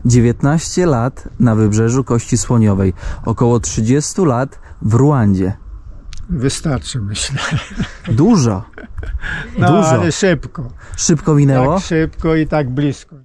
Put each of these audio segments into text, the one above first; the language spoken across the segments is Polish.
19 lat na wybrzeżu Kości Słoniowej, około 30 lat w Ruandzie. Wystarczy, myślę. Dużo. No, Dużo. ale szybko. Szybko minęło? Tak szybko i tak blisko.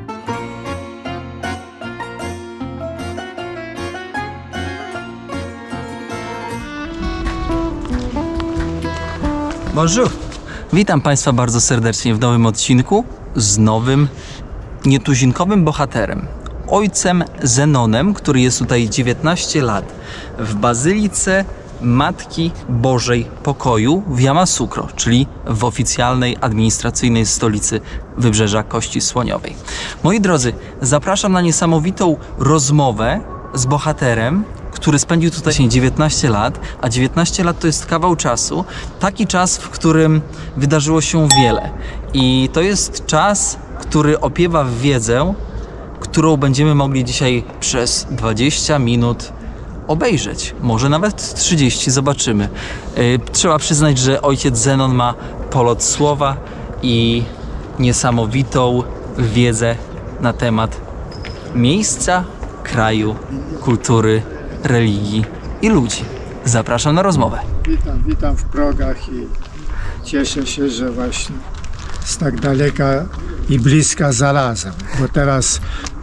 Bonjour. Witam Państwa bardzo serdecznie w nowym odcinku z nowym, nietuzinkowym bohaterem. Ojcem Zenonem, który jest tutaj 19 lat w Bazylice Matki Bożej Pokoju w Yamoussoukro, czyli w oficjalnej, administracyjnej stolicy Wybrzeża Kości Słoniowej. Moi drodzy, zapraszam na niesamowitą rozmowę z bohaterem, który spędził tutaj 19 lat, a 19 lat to jest kawał czasu, taki czas, w którym wydarzyło się wiele. I to jest czas, który opiewa w wiedzę, którą będziemy mogli dzisiaj przez 20 minut obejrzeć, może nawet 30, zobaczymy. Trzeba przyznać, że ojciec Zenon ma polot słowa i niesamowitą wiedzę na temat miejsca, kraju, kultury, religii i ludzi. Zapraszam na rozmowę. Witam w progach i cieszę się, że właśnie z tak daleka i bliska zarazem, bo teraz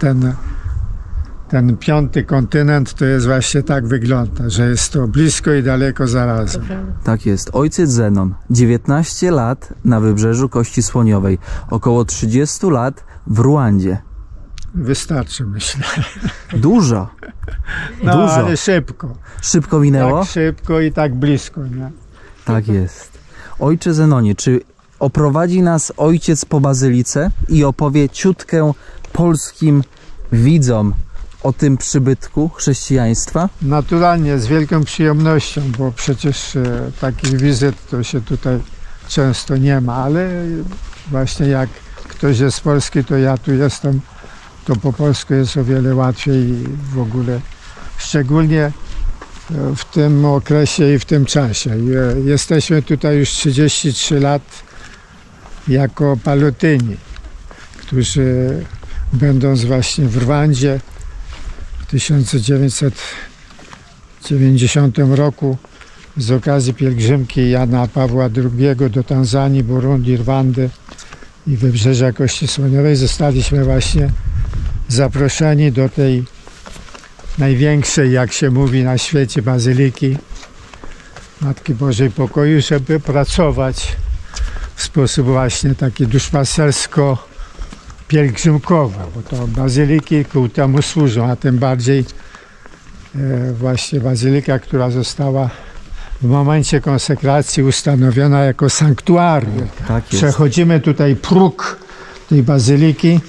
ten piąty kontynent to jest właśnie tak wygląda, że jest to blisko i daleko zarazem. Tak jest. Ojciec Zenon, 19 lat na wybrzeżu Kości Słoniowej, około 30 lat w Ruandzie. Wystarczy, myślę. Dużo. No, Dużo. ale szybko. Szybko minęło? Tak szybko i tak blisko, nie? Tak jest. Ojcze Zenonie, czy oprowadzi nas ojciec po bazylice i opowie ciutkę polskim widzom o tym przybytku chrześcijaństwa? Naturalnie, z wielką przyjemnością, bo przecież takich wizyt to się tutaj często nie ma, ale właśnie jak ktoś jest z Polski, to ja tu jestem, to po polsku jest o wiele łatwiej i w ogóle, szczególnie w tym okresie i w tym czasie. Jesteśmy tutaj już 33 lat jako palotyni, którzy będąc właśnie w Rwandzie w 1990 roku z okazji pielgrzymki Jana Pawła II do Tanzanii, Burundi, Rwandy i Wybrzeża Kości Słoniowej zostaliśmy właśnie zaproszeni do tej największej, jak się mówi na świecie, bazyliki Matki Bożej Pokoju, żeby pracować w sposób właśnie taki duszpastersko-pielgrzymkowy, bo to bazyliki ku temu służą, a tym bardziej właśnie bazylika, która została w momencie konsekracji ustanowiona jako sanktuarium. Tak jest. Przechodzimy tutaj próg tej bazyliki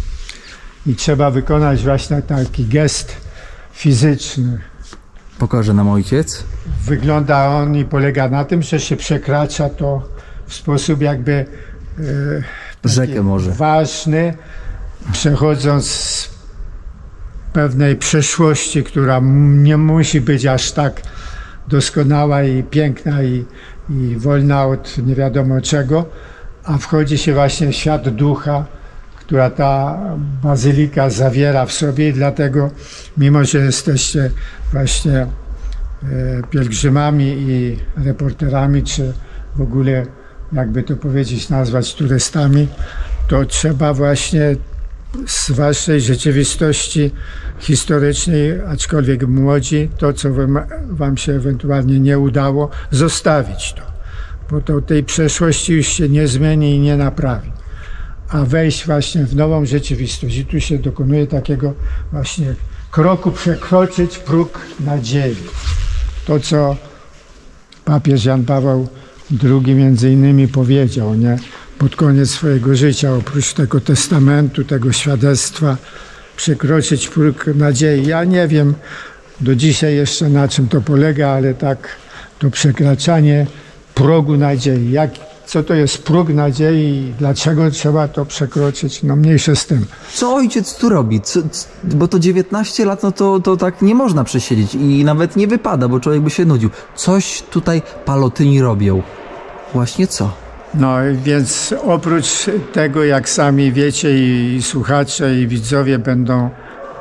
i trzeba wykonać właśnie taki gest fizyczny. Pokaże nam ojciec. Wygląda on i polega na tym, że się przekracza to w sposób jakby Rzekę może. ważny, przechodząc z pewnej przeszłości, która nie musi być aż tak doskonała i piękna i wolna od nie wiadomo czego, a wchodzi się właśnie w świat ducha, która ta bazylika zawiera w sobie i dlatego, mimo że jesteście właśnie pielgrzymami i reporterami, czy w ogóle, jakby to powiedzieć, nazwać turystami, to trzeba właśnie z waszej rzeczywistości historycznej, aczkolwiek młodzi, to co wam się ewentualnie nie udało, zostawić to, bo to tej przeszłości już się nie zmieni i nie naprawi, a wejść właśnie w nową rzeczywistość. I tu się dokonuje takiego właśnie kroku, przekroczyć próg nadziei. To, co papież Jan Paweł II między innymi powiedział, nie? Pod koniec swojego życia, oprócz tego testamentu, tego świadectwa, przekroczyć próg nadziei. Ja nie wiem do dzisiaj jeszcze na czym to polega, ale tak to przekraczanie progu nadziei. Co to jest próg nadziei i dlaczego trzeba to przekroczyć? No mniejsze z tym. Co ojciec tu robi? Bo to 19 lat, no to tak nie można przesiedzieć i nawet nie wypada, bo człowiek by się nudził. Coś tutaj palotyni robią. Właśnie co? No więc oprócz tego, jak sami wiecie i słuchacze i widzowie będą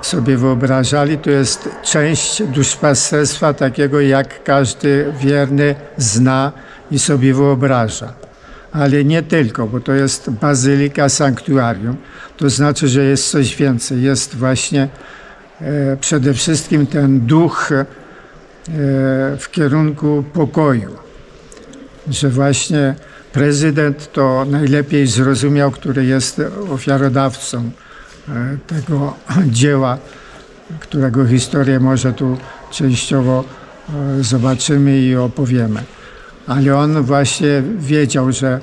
sobie wyobrażali, to jest część duszpasterstwa takiego, jak każdy wierny zna i sobie wyobraża. Ale nie tylko, bo to jest bazylika sanktuarium. To znaczy, że jest coś więcej. Jest właśnie przede wszystkim ten duch w kierunku pokoju. Że właśnie prezydent to najlepiej zrozumiał, który jest ofiarodawcą tego dzieła, którego historię może tu częściowo zobaczymy i opowiemy. Ale on właśnie wiedział, że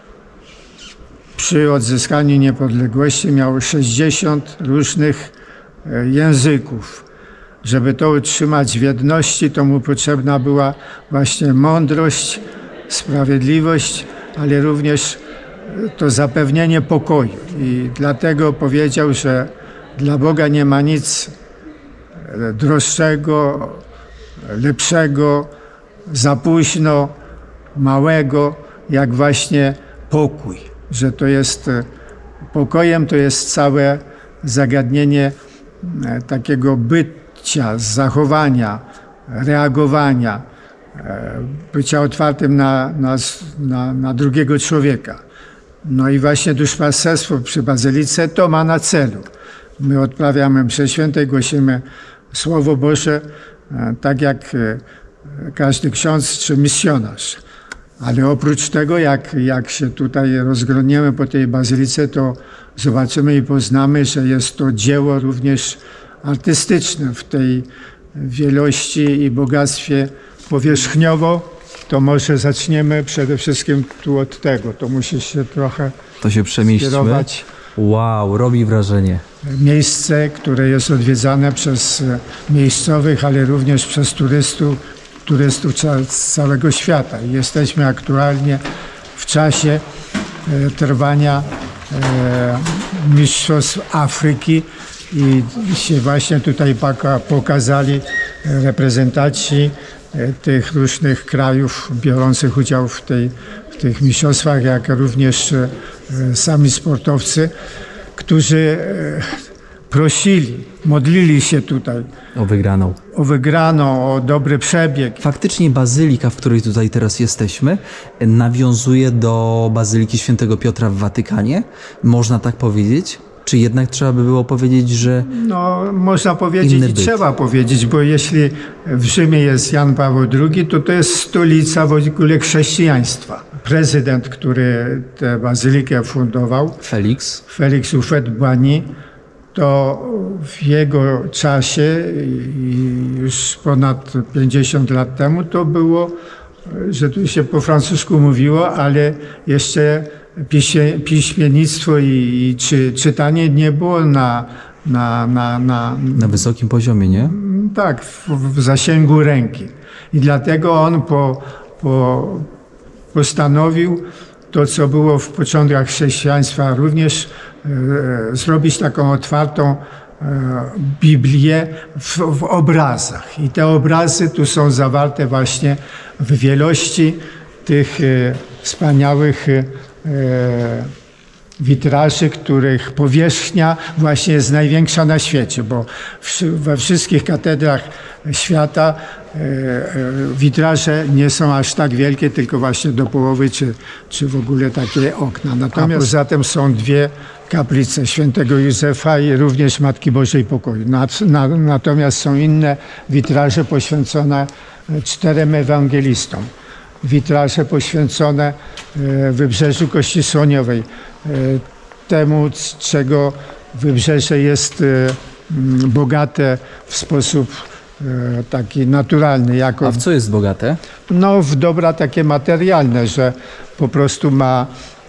przy odzyskaniu niepodległości miał 60 różnych języków. Żeby to utrzymać w jedności, to mu potrzebna była właśnie mądrość, sprawiedliwość, ale również to zapewnienie pokoju. I dlatego powiedział, że dla Boga nie ma nic droższego, lepszego, za późno, małego, jak właśnie pokój. Że to jest pokojem, to jest całe zagadnienie takiego bycia, zachowania, reagowania, bycia otwartym na drugiego człowieka. No i właśnie duszpasterstwo przy Bazylice to ma na celu. My odprawiamy mszę świętej, głosimy Słowo Boże, tak jak każdy ksiądz czy misjonarz. Ale oprócz tego, jak się tutaj rozglądniemy po tej bazylice, to zobaczymy i poznamy, że jest to dzieło również artystyczne w tej wielości i bogactwie powierzchniowo. To może zaczniemy przede wszystkim tu od tego. To musi się trochę To się przemieśćmy. skierować. Wow, robi wrażenie. Miejsce, które jest odwiedzane przez miejscowych, ale również przez turystów z całego świata. I jesteśmy aktualnie w czasie trwania Mistrzostw Afryki i się właśnie tutaj pokazali reprezentaci tych różnych krajów biorących udział w tych mistrzostwach, jak również sami sportowcy, którzy prosili, modlili się tutaj O wygraną. o dobry przebieg. Faktycznie bazylika, w której tutaj teraz jesteśmy, nawiązuje do Bazyliki Świętego Piotra w Watykanie. Można tak powiedzieć? Czy jednak trzeba by było powiedzieć, że... No, można powiedzieć Inny i byt. trzeba powiedzieć, bo jeśli w Rzymie jest Jan Paweł II, to jest stolica w ogóle chrześcijaństwa. Prezydent, który tę bazylikę fundował, Félix Houphouët-Boigny, to w jego czasie, już ponad 50 lat temu, to było, że tu się po francusku mówiło, ale jeszcze piśmiennictwo czy czytanie nie było na wysokim poziomie, nie? tak, w zasięgu ręki. I dlatego on postanowił to, co było w początkach chrześcijaństwa, również zrobić taką otwartą Biblię w obrazach. I te obrazy tu są zawarte właśnie w wielości tych wspaniałych witraży, których powierzchnia właśnie jest największa na świecie, bo we wszystkich katedrach świata witraże nie są aż tak wielkie, tylko właśnie do połowy, czy w ogóle takie okna. Natomiast poza tym są dwie kaplice Świętego Józefa i również Matki Bożej Pokoju. Natomiast są inne witraże poświęcone 4 ewangelistom. Witraże poświęcone Wybrzeżu Kości Słoniowej, temu, czego Wybrzeże jest bogate w sposób taki naturalny. A w co jest bogate? No, w dobra takie materialne, że po prostu ma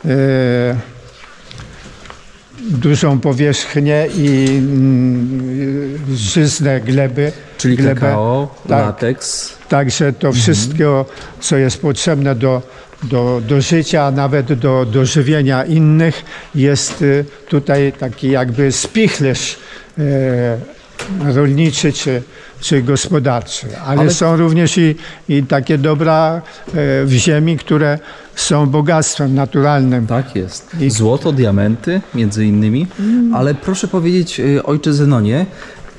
dużą powierzchnię i żyzne gleby. Czyli kakao, lateks. Także to wszystko, co jest potrzebne do życia, a nawet do żywienia innych, jest tutaj taki jakby spichlerz rolniczy czy gospodarczy. Ale są również i takie dobra w ziemi, które są bogactwem naturalnym. Tak jest. Złoto, diamenty między innymi. Ale proszę powiedzieć, ojcze Zenonie,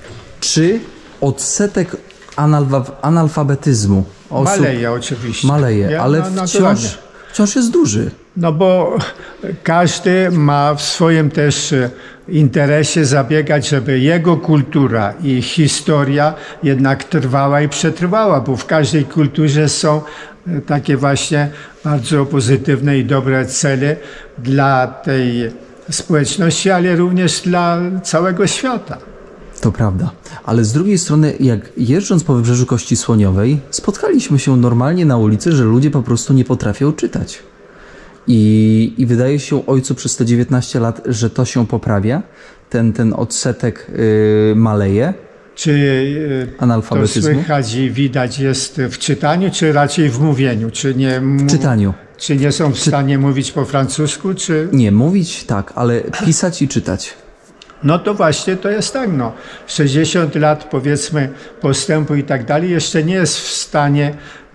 Czy odsetek analfabetyzmu osób Maleje oczywiście. maleje, ale naturalnie. wciąż jest duży? No bo każdy ma w swoim też interesie zabiegać, żeby jego kultura i historia jednak trwała i przetrwała, bo w każdej kulturze są takie właśnie bardzo pozytywne i dobre cele dla tej społeczności, ale również dla całego świata. To prawda, ale z drugiej strony, jak jeżdżąc po Wybrzeżu Kości Słoniowej, spotkaliśmy się normalnie na ulicy, że ludzie po prostu nie potrafią czytać. I wydaje się ojcu przez te 19 lat, że to się poprawia, ten odsetek maleje. Czy to analfabetyzmu. słychać i widać jest w czytaniu, czy raczej w mówieniu? W czytaniu. Czy nie są w stanie mówić po francusku, czy... Nie, mówić tak, ale pisać i czytać. No to właśnie to jest tak, no. 60 lat powiedzmy postępu i tak dalej jeszcze nie jest w stanie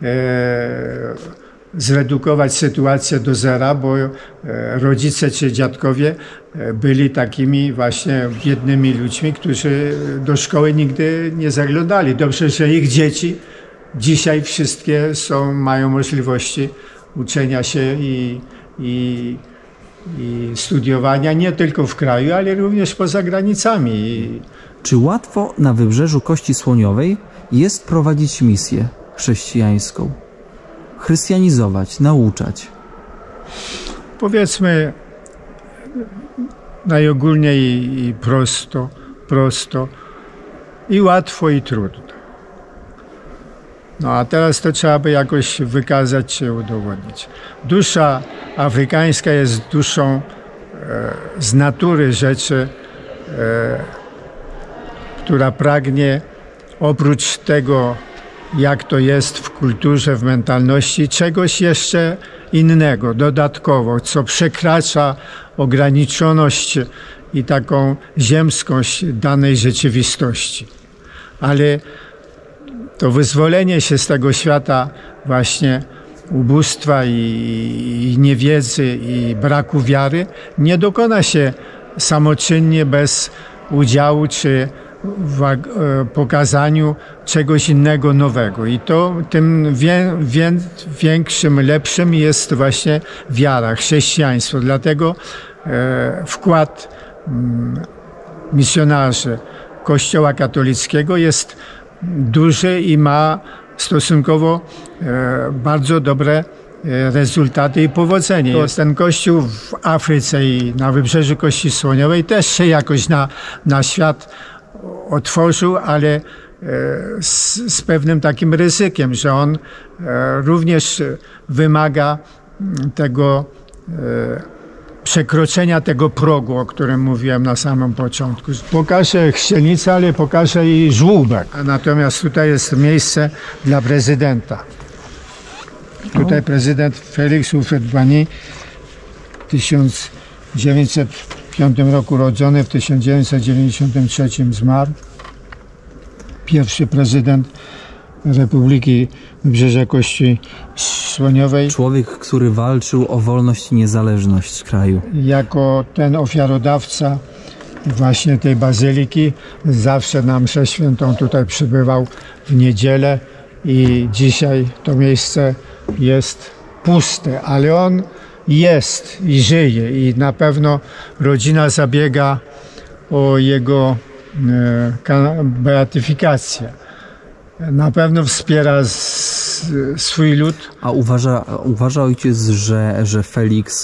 zredukować sytuację do zera, bo rodzice czy dziadkowie byli takimi właśnie biednymi ludźmi, którzy do szkoły nigdy nie zaglądali. Dobrze, że ich dzieci dzisiaj wszystkie mają możliwości uczenia się i studiowania nie tylko w kraju, ale również poza granicami. Czy łatwo na Wybrzeżu Kości Słoniowej jest prowadzić misję chrześcijańską? Chrystianizować, nauczać? Powiedzmy najogólniej i prosto i łatwo i trudno. No a teraz to trzeba by jakoś wykazać czy udowodnić. Dusza afrykańska jest duszą z natury rzeczy, która pragnie oprócz tego, jak to jest w kulturze, w mentalności, czegoś jeszcze innego, dodatkowo, co przekracza ograniczoność i taką ziemskość danej rzeczywistości. Ale to wyzwolenie się z tego świata właśnie ubóstwa i niewiedzy i braku wiary nie dokona się samoczynnie bez udziału czy pokazaniu czegoś innego, nowego. I to tym większym, lepszym jest właśnie wiara, chrześcijaństwo. Dlatego wkład misjonarzy Kościoła katolickiego jest duży i ma stosunkowo bardzo dobre rezultaty i powodzenie. Ten kościół w Afryce i na Wybrzeżu Kości Słoniowej też się jakoś na świat otworzył, ale z pewnym takim ryzykiem, że on również wymaga tego przekroczenia tego progu, o którym mówiłem na samym początku. Pokażę Chrzcienicę, ale pokażę i żłóbek. Natomiast tutaj jest miejsce dla prezydenta. Tutaj prezydent Félix Houphouët-Boigny w 1905 roku rodzony, w 1993 zmarł. Pierwszy prezydent Republiki Wybrzeża Kości Słoniowej. Człowiek, który walczył o wolność i niezależność kraju. Jako ten ofiarodawca właśnie tej bazyliki zawsze na mszę świętą tutaj przybywał w niedzielę i dzisiaj to miejsce jest puste, ale on jest i żyje i na pewno rodzina zabiega o jego beatyfikację. Na pewno wspiera swój lud. A uważa ojciec, że Felix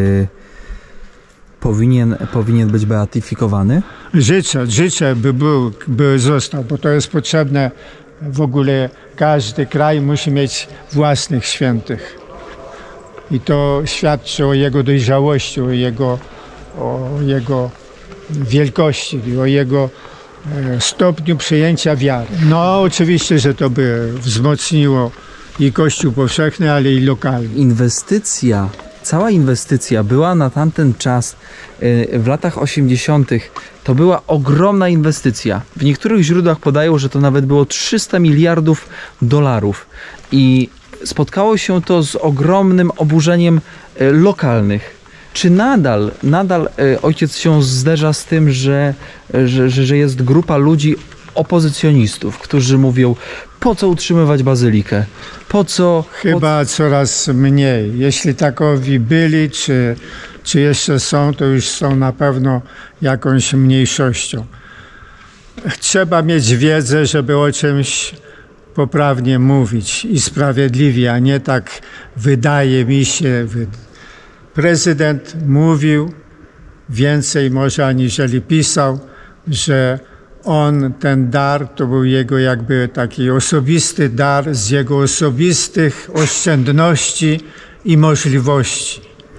powinien być beatyfikowany? Życzę, by został, bo to jest potrzebne. W ogóle każdy kraj musi mieć własnych świętych. I to świadczy o jego dojrzałości, o jego wielkości, o jego stopniu przyjęcia wiary. No oczywiście, że to by wzmocniło i Kościół powszechny, ale i lokalny. Cała inwestycja była na tamten czas, w latach 80. to była ogromna inwestycja. W niektórych źródłach podają, że to nawet było 300 miliardów dolarów. I spotkało się to z ogromnym oburzeniem lokalnych. Czy nadal ojciec się zderza z tym, że jest grupa ludzi opozycjonistów, którzy mówią, po co utrzymywać bazylikę, po co... Chyba coraz mniej. Jeśli takowi byli, czy jeszcze są, to już są na pewno jakąś mniejszością. Trzeba mieć wiedzę, żeby o czymś poprawnie mówić i sprawiedliwie, a nie tak wydaje mi się. Prezydent mówił więcej może aniżeli pisał, że on, ten dar, to był jego jakby taki osobisty dar z jego osobistych oszczędności i możliwości.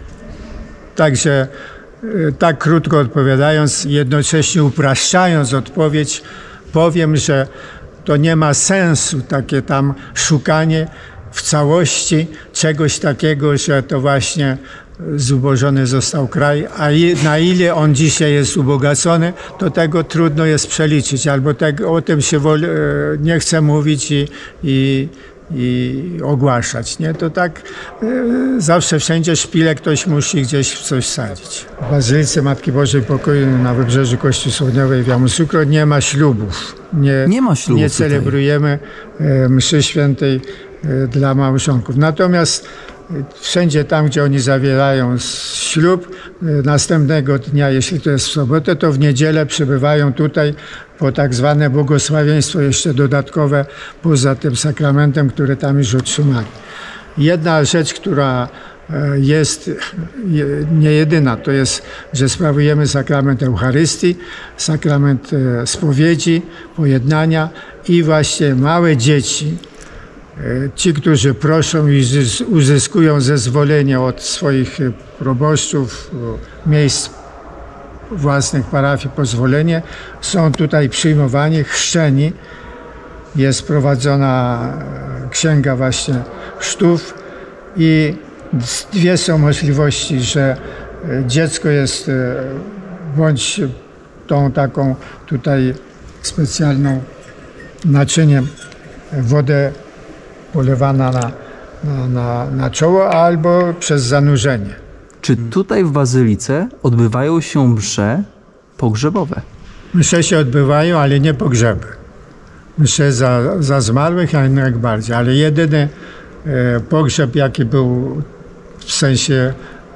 Także tak krótko odpowiadając, jednocześnie upraszczając odpowiedź, powiem, że to nie ma sensu takie tam szukanie w całości czegoś takiego, że to właśnie zubożony został kraj, a na ile on dzisiaj jest ubogacony, to tego trudno jest przeliczyć, albo o tym się nie chce mówić i ogłaszać. Nie? To tak zawsze wszędzie szpilę ktoś musi gdzieś w coś sadzić. W Bazylice Matki Bożej Pokoju na Wybrzeżu Kości Słoniowej w Yamoussoukro nie ma ślubów. Nie ma ślubów. Nie celebrujemy mszy świętej dla małżonków. Natomiast wszędzie tam, gdzie oni zawierają ślub, następnego dnia, jeśli to jest w sobotę, to w niedzielę przybywają tutaj po tak zwane błogosławieństwo jeszcze dodatkowe poza tym sakramentem, który tam już otrzymali. Jedna rzecz, która jest nie jedyna, to jest, że sprawujemy sakrament Eucharystii, sakrament spowiedzi, pojednania i właśnie małe dzieci, ci, którzy proszą i uzyskują zezwolenie od swoich proboszczów, miejsc własnych parafii, pozwolenie, są tutaj przyjmowani, chrzczeni. Jest prowadzona księga właśnie chrztów i dwie są możliwości, że dziecko jest bądź tą taką tutaj specjalną naczyniem wodę polewana na czoło albo przez zanurzenie. Czy tutaj w Bazylice odbywają się msze pogrzebowe? Msze się odbywają, ale nie pogrzeby. Msze za zmarłych, a jak bardziej. Ale jedyny pogrzeb, jaki był w sensie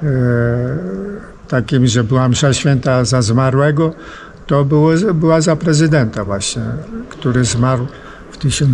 takim, że była msza święta za zmarłego, to była za prezydenta właśnie, który zmarł w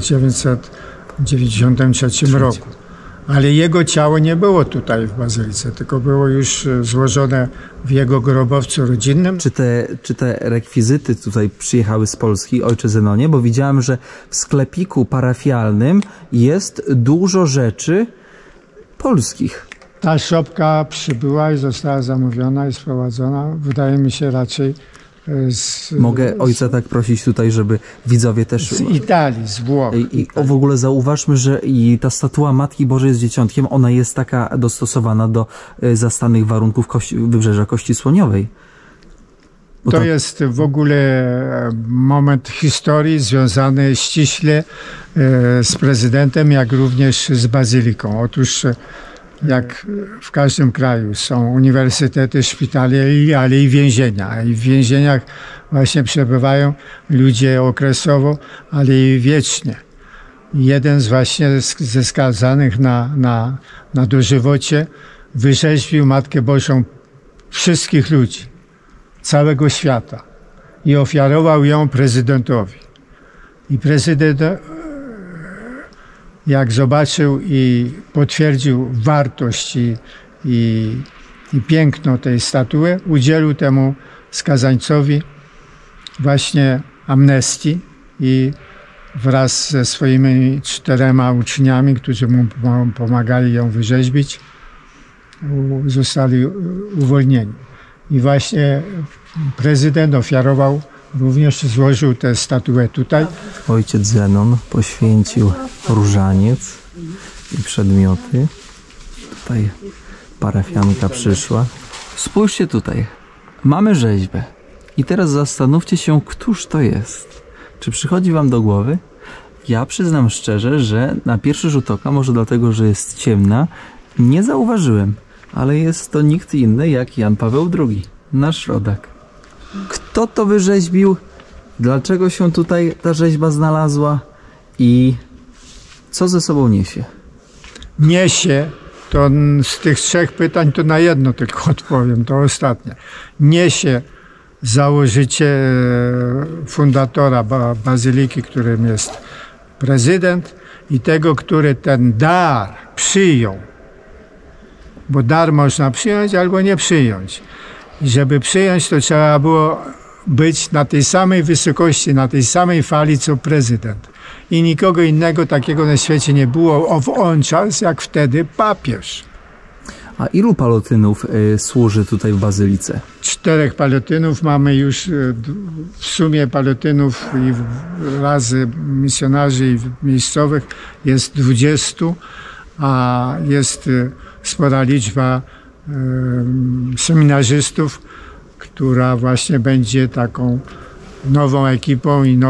1993 roku. Ale jego ciało nie było tutaj w Bazylice, tylko było już złożone w jego grobowcu rodzinnym. Czy te rekwizyty tutaj przyjechały z Polski, ojcze Zenonie? Bo widziałem, że w sklepiku parafialnym jest dużo rzeczy polskich. Ta szopka przybyła i została zamówiona i sprowadzona. Wydaje mi się raczej Mogę ojca tak prosić tutaj, żeby widzowie też... Z Italii, z Włoch. I w ogóle zauważmy, że i ta statua Matki Bożej z Dzieciątkiem, ona jest taka dostosowana do zastanych warunków Wybrzeża Kości Słoniowej. To jest w ogóle moment historii związany ściśle z prezydentem, jak również z bazyliką. Otóż jak w każdym kraju są uniwersytety, szpitale, ale i więzienia. I w więzieniach właśnie przebywają ludzie okresowo, ale i wiecznie. Jeden ze skazanych na dożywocie wyrzeźbił Matkę Bożą wszystkich ludzi, całego świata i ofiarował ją prezydentowi. I prezydent, jak zobaczył i potwierdził wartość i piękno tej statuły, udzielił temu skazańcowi właśnie amnestii i wraz ze swoimi 4 uczniami, którzy mu pomagali ją wyrzeźbić, zostali uwolnieni. I właśnie prezydent ofiarował, również złożył tę statuę tutaj. Ojciec Zenon poświęcił różaniec i przedmioty. Tutaj parafianka przyszła. Spójrzcie tutaj. Mamy rzeźbę. I teraz zastanówcie się, któż to jest. Czy przychodzi wam do głowy? Ja przyznam szczerze, że na pierwszy rzut oka, może dlatego, że jest ciemna, nie zauważyłem. Ale jest to nikt inny jak Jan Paweł II, nasz rodak. Kto to wyrzeźbił? Dlaczego się tutaj ta rzeźba znalazła i co ze sobą niesie? Niesie, to z tych 3 pytań to na jedno tylko odpowiem, to ostatnie. Niesie założyciel, fundatora bazyliki, którym jest prezydent, i tego, który ten dar przyjął. Bo dar można przyjąć albo nie przyjąć. I żeby przyjąć, to trzeba było być na tej samej wysokości, na tej samej fali, co prezydent. I nikogo innego takiego na świecie nie było w on czas, jak wtedy papież. A ilu palotynów służy tutaj w bazylice? 4 palotynów mamy już, w sumie palotynów i razy misjonarzy i miejscowych jest 20, a jest spora liczba seminarzystów, która właśnie będzie taką nową ekipą i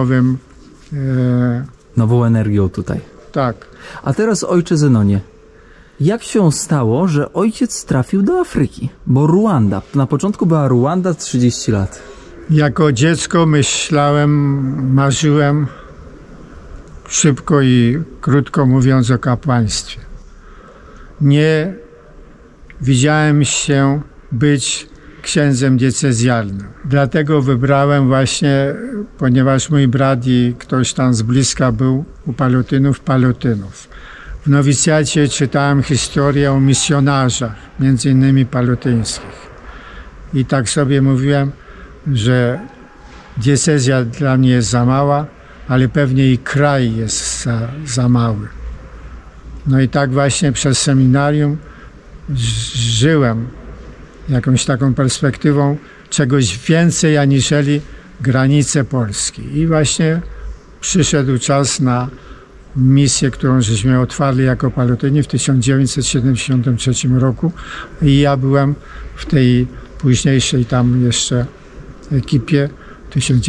nową energią tutaj. Tak. A teraz, ojcze Zenonie, jak się stało, że ojciec trafił do Afryki? Bo Ruanda, na początku była Ruanda 30 lat. Jako dziecko myślałem, marzyłem, szybko i krótko mówiąc, o kapłaństwie. Nie widziałem się być księdzem diecezjalnym. Dlatego wybrałem właśnie, ponieważ mój brat i ktoś tam z bliska był u palotynów. W nowicjacie czytałem historię o misjonarzach, między innymi palotyńskich. I tak sobie mówiłem, że diecezja dla mnie jest za mała, ale pewnie i kraj jest za mały. No i tak właśnie przez seminarium żyłem jakąś taką perspektywą czegoś więcej aniżeli granice Polski. I właśnie przyszedł czas na misję, którą żeśmy otwarli jako palotyni w 1973 roku i ja byłem w tej późniejszej tam jeszcze ekipie w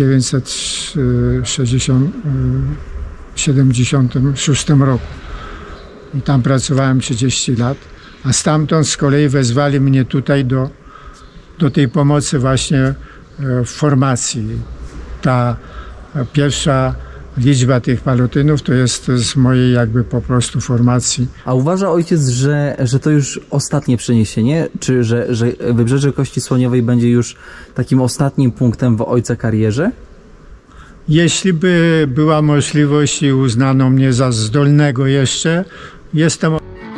1976 roku. I tam pracowałem 30 lat, a stamtąd z kolei wezwali mnie tutaj do tej pomocy właśnie w formacji. Ta pierwsza liczba tych palotynów to jest z mojej jakby po prostu formacji. A uważa ojciec, że to już ostatnie przeniesienie? Czy że Wybrzeże Kości Słoniowej będzie już takim ostatnim punktem w ojca karierze? Jeśli by była możliwość i uznano mnie za zdolnego jeszcze, jestem...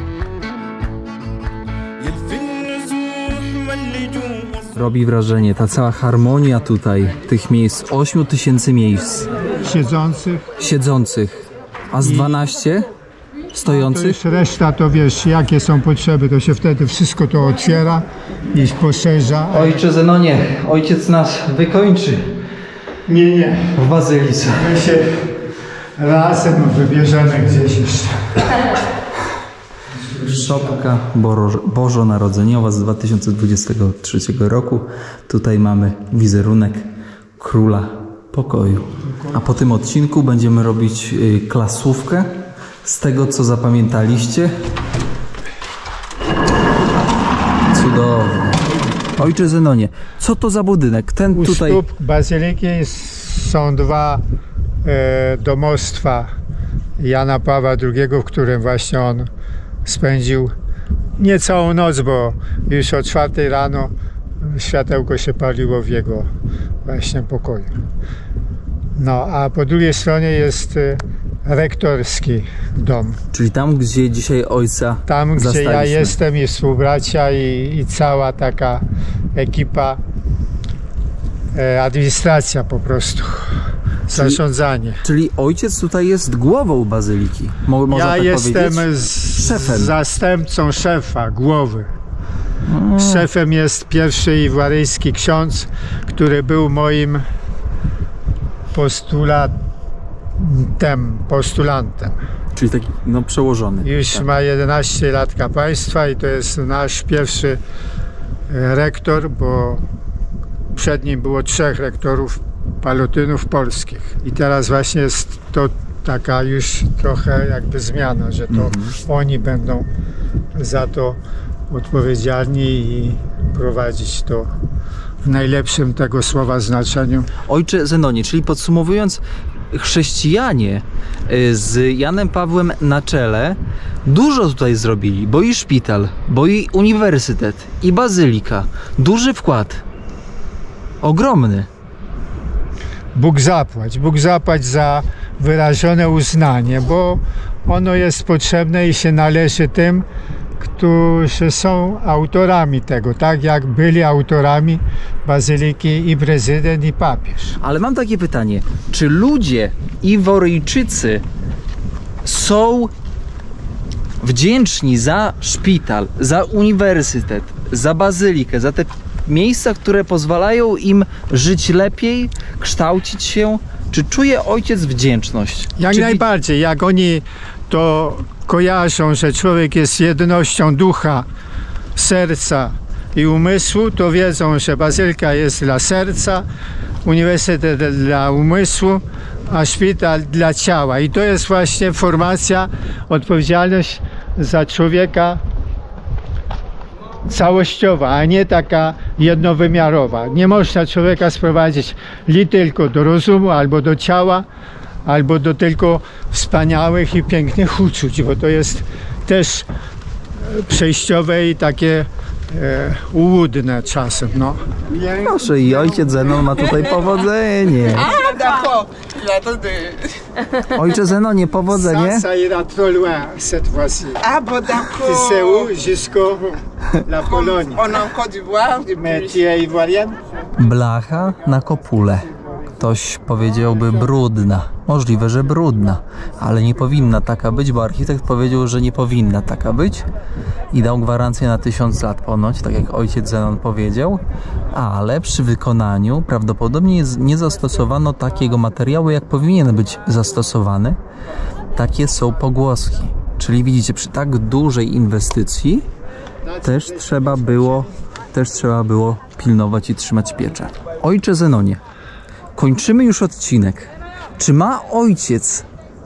Robi wrażenie ta cała harmonia tutaj, tych miejsc, 8000 miejsc. Siedzących. A z 12 stojących? To już reszta, to wiesz, jakie są potrzeby, to się wtedy wszystko to otwiera i poszerza. Ojcze Zenonie, ojciec nas wykończy. Nie. W bazylice. My się razem wybierzemy gdzieś jeszcze. Szopka bożonarodzeniowa z 2023 roku. Tutaj mamy wizerunek Króla Pokoju. A po tym odcinku będziemy robić klasówkę z tego, co zapamiętaliście. Cudownie. Ojcze Zenonie, co to za budynek? Ten U tutaj... stóp bazyliki są 2 domostwa Jana Pawła II, w którym właśnie on spędził nie całą noc, bo już o 4 rano światełko się paliło w jego właśnie pokoju. No, a po drugiej stronie jest rektorski dom. Czyli tam, gdzie dzisiaj ojca Tam, gdzie zastaliśmy. ja jestem i współbracia i cała taka ekipa, administracja po prostu, zarządzanie. Czyli ojciec tutaj jest głową bazyliki. Można Ja tak jestem szefem. zastępcą szefa, głowy. Szefem jest pierwszy iwaryjski ksiądz, który był moim postulantem. Czyli taki przełożony. Już tak. ma 11 lat kapłaństwa i to jest nasz pierwszy rektor, bo przed nim było 3 rektorów palotynów polskich. I teraz właśnie jest to taka już trochę jakby zmiana, że to oni będą za to odpowiedzialni i prowadzić to w najlepszym tego słowa znaczeniu. Ojcze Zenonie, czyli podsumowując, chrześcijanie z Janem Pawłem na czele dużo tutaj zrobili, bo i szpital, bo i uniwersytet, i bazylika. Duży wkład. Ogromny. Bóg zapłać za wyrażone uznanie, bo ono jest potrzebne i się należy tym, którzy są autorami tego, tak jak byli autorami bazyliki i prezydent, i papież. Ale mam takie pytanie, czy ludzie Iworyjczycy są wdzięczni za szpital, za uniwersytet, za bazylikę, za te miejsca, które pozwalają im żyć lepiej, kształcić się? Czy czuje ojciec wdzięczność? Jak najbardziej, jak oni to kojarzą, że człowiek jest jednością ducha, serca i umysłu, to wiedzą, że bazylika jest dla serca, uniwersytet dla umysłu, a szpital dla ciała. I to jest właśnie formacja, odpowiedzialność za człowieka całościowa, a nie taka jednowymiarowa. Nie można człowieka sprowadzić tylko do rozumu, albo do ciała, albo do tylko wspaniałych i pięknych uczuć, bo to jest też przejściowe i takie ułudne czasem. No. Proszę, i ojciec Zenon ma tutaj powodzenie. Ojcze Zenonie, powodzenie. Ça ira trop loin cette fois-ci. Ah bon, d'accord. Tu sais où? Jusqu'au la Pologne. On est en Côte d'Ivoire. Mais tu es ivoirienne? Blacha na kopule. Ktoś powiedziałby brudna. Możliwe, że brudna, ale nie powinna taka być, bo architekt powiedział, że nie powinna taka być i dał gwarancję na 1000 lat ponoć, tak jak ojciec Zenon powiedział, ale przy wykonaniu prawdopodobnie nie zastosowano takiego materiału, jak powinien być zastosowany. Takie są pogłoski. Czyli widzicie, przy tak dużej inwestycji też trzeba było pilnować i trzymać pieczę. Ojcze Zenonie, kończymy już odcinek. Czy ma ojciec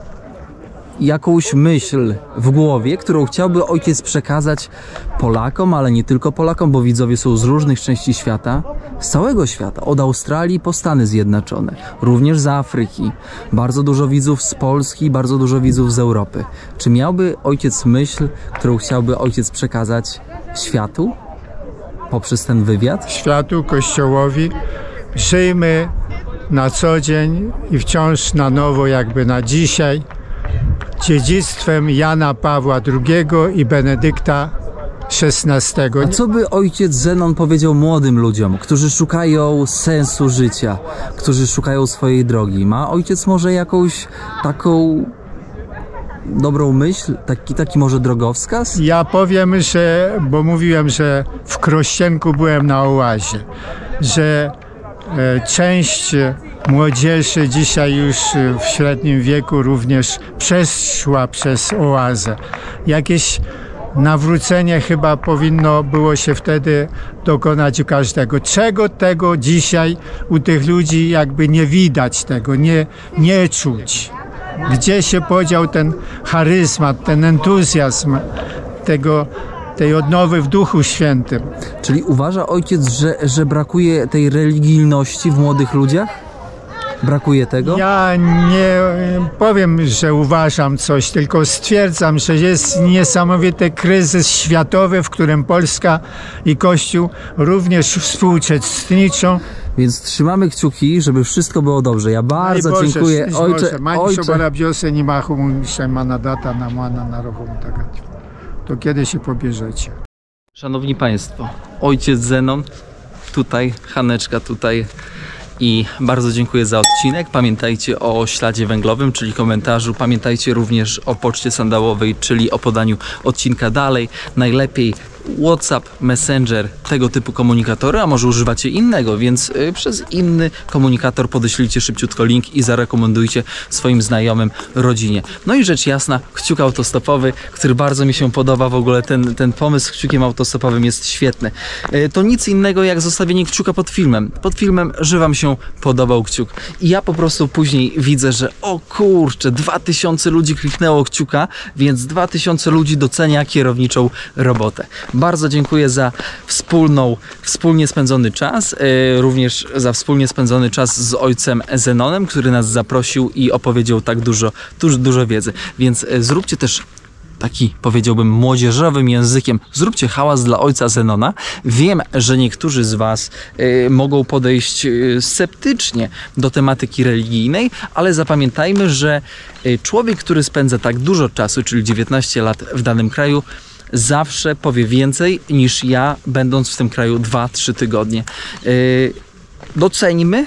jakąś myśl w głowie, którą chciałby ojciec przekazać Polakom, ale nie tylko Polakom, bo widzowie są z różnych części świata, z całego świata, od Australii po Stany Zjednoczone, również z Afryki, bardzo dużo widzów z Polski, bardzo dużo widzów z Europy. Czy miałby ojciec myśl, którą chciałby ojciec przekazać światu poprzez ten wywiad? Światu, Kościołowi. Żyjmy na co dzień i wciąż na nowo, jakby na dzisiaj, dziedzictwem Jana Pawła II i Benedykta XVI. A co by ojciec Zenon powiedział młodym ludziom, którzy szukają sensu życia, którzy szukają swojej drogi? Ma ojciec może jakąś taką dobrą myśl, taki może drogowskaz? Ja powiem, że, bo mówiłem, że w Krościenku byłem na oazie, że część młodzieży dzisiaj już w średnim wieku również przeszła przez oazę. Jakieś nawrócenie chyba powinno było się wtedy dokonać u każdego. Czego tego dzisiaj u tych ludzi jakby nie widać tego, nie czuć. Gdzie się podział ten charyzmat, ten entuzjazm tej odnowy w Duchu Świętym? Czyli uważa ojciec, że brakuje tej religijności w młodych ludziach? Brakuje tego? Ja nie powiem, że uważam coś, tylko stwierdzam, że jest niesamowity kryzys światowy, w którym Polska i Kościół również współuczestniczą. Więc trzymamy kciuki, żeby wszystko było dobrze. Ja bardzo dziękuję. To kiedy się pobierzecie? Szanowni Państwo, ojciec Zenon, tutaj, Haneczka tutaj i bardzo dziękuję za odcinek. Pamiętajcie o śladzie węglowym, czyli komentarzu. Pamiętajcie również o poczcie sandałowej, czyli o podaniu odcinka dalej. Najlepiej WhatsApp, Messenger, tego typu komunikatory, a może używacie innego, więc przez inny komunikator podeślijcie szybciutko link i zarekomendujcie swoim znajomym, rodzinie. No i rzecz jasna, kciuk autostopowy, który bardzo mi się podoba, w ogóle ten pomysł z kciukiem autostopowym jest świetny. To nic innego jak zostawienie kciuka pod filmem. Pod filmem, że Wam się podobał kciuk. I ja po prostu później widzę, że o kurczę, 2000 ludzi kliknęło kciuka, więc 2000 ludzi docenia kierowniczą robotę. Bardzo dziękuję za wspólnie spędzony czas, również za wspólnie spędzony czas z ojcem Zenonem, który nas zaprosił i opowiedział tak dużo wiedzy. Więc zróbcie też taki, powiedziałbym, młodzieżowym językiem. Zróbcie hałas dla ojca Zenona. Wiem, że niektórzy z Was mogą podejść sceptycznie do tematyki religijnej, ale zapamiętajmy, że człowiek, który spędza tak dużo czasu, czyli 19 lat w danym kraju, zawsze powie więcej niż ja, będąc w tym kraju 2-3 tygodnie. Doceńmy,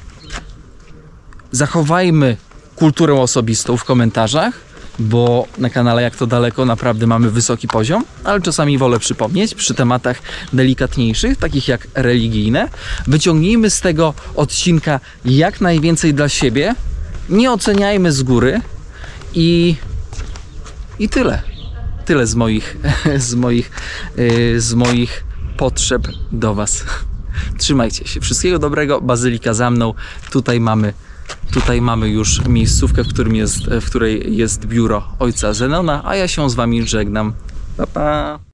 zachowajmy kulturę osobistą w komentarzach, bo na kanale Jak to daleko naprawdę mamy wysoki poziom, ale czasami wolę przypomnieć przy tematach delikatniejszych, takich jak religijne. Wyciągnijmy z tego odcinka jak najwięcej dla siebie, nie oceniajmy z góry i tyle. Tyle z moich potrzeb do Was. Trzymajcie się. Wszystkiego dobrego. Bazylika za mną. Tutaj mamy już miejscówkę, w której jest biuro ojca Zenona, a ja się z Wami żegnam. Pa, pa!